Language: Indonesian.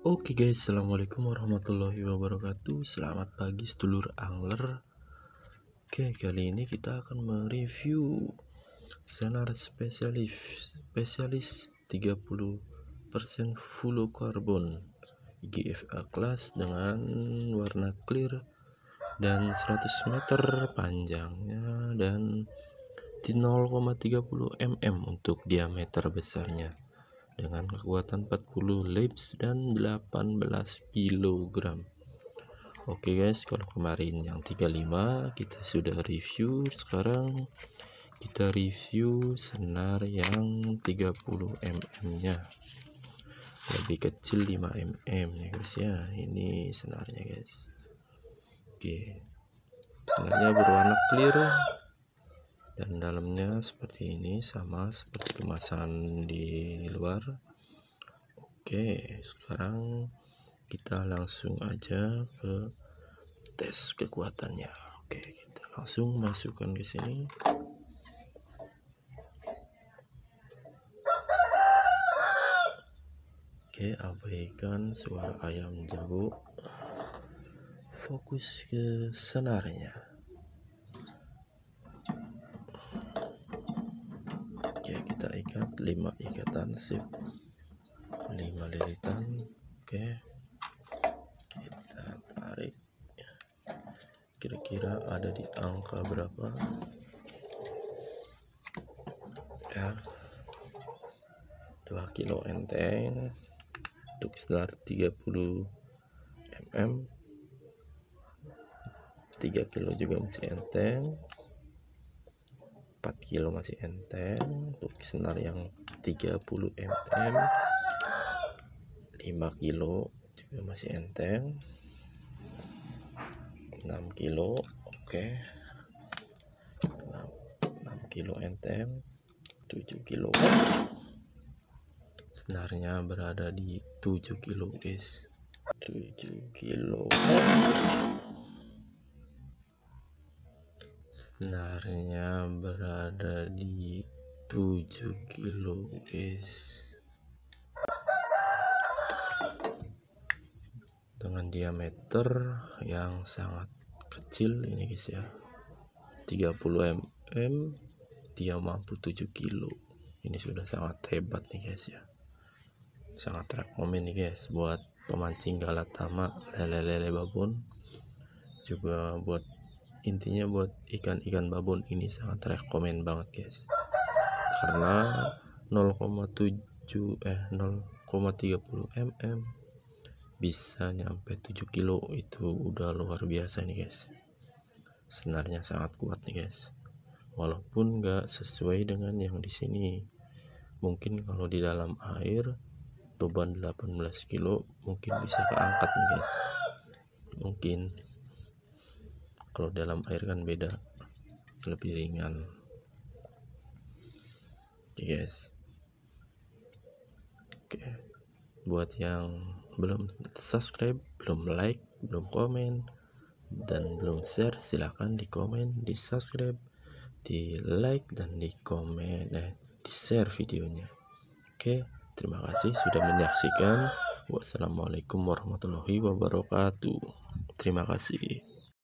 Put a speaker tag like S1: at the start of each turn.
S1: Oke guys, assalamualaikum warahmatullahi wabarakatuh. Selamat pagi sedulur angler. Oke, kali ini kita akan mereview senar spesialis 30% fluorokarbon IGFA class dengan warna clear dan 100 meter panjangnya dan 0,30 mm untuk diameter besarnya, dengan kekuatan 40 lips dan 18 kg. Oke guys, kalau kemarin yang 35 kita sudah review, sekarang kita review senar yang 30 mm nya, lebih kecil 5 mm ya guys ya. Ini senarnya guys. Oke, senarnya berwarna clear dan dalamnya seperti ini, sama seperti kemasan di luar. Oke, sekarang kita langsung aja ke tes kekuatannya. Oke, kita langsung masukkan ke sini. Oke, abaikan suara ayam jago, fokus ke senarnya. Oke, kita ikat 5 ikatan sip, 5 lilitan. Oke, kita tarik, kira-kira ada di angka berapa ya. 2 kilo enteng untuk senar 30 mm, 3 kilo juga masih enteng, 4 kilo masih enteng untuk senar yang 30 mm, 5 kilo juga masih enteng, 6 kilo. Oke, 6 kilo enteng, 7 kilo. Senarnya berada di 7 kilo guys, 7 kilo. Senarnya berada di 7 kilo guys, dengan diameter yang sangat kecil ini guys ya, 30 mm, dia mampu 7 kilo. Ini sudah sangat hebat nih guys ya, sangat rekomen nih guys buat pemancing galatama, lele-lele babon, juga buat intinya buat ikan-ikan babon. Ini sangat rekomen banget guys, karena 0,30 mm bisa nyampe 7 kilo, itu udah luar biasa nih guys. Senarnya sangat kuat nih guys, walaupun nggak sesuai dengan yang di sini. Mungkin kalau di dalam air beban 18 kilo mungkin bisa keangkat nih guys, mungkin. Kalau dalam air kan beda, lebih ringan. Oke guys. Oke, buat yang belum subscribe, belum like, belum komen, dan belum share, silahkan di komen, di subscribe, di like, dan di komen, di share videonya. Oke, terima kasih sudah menyaksikan. Wassalamualaikum warahmatullahi wabarakatuh. Terima kasih.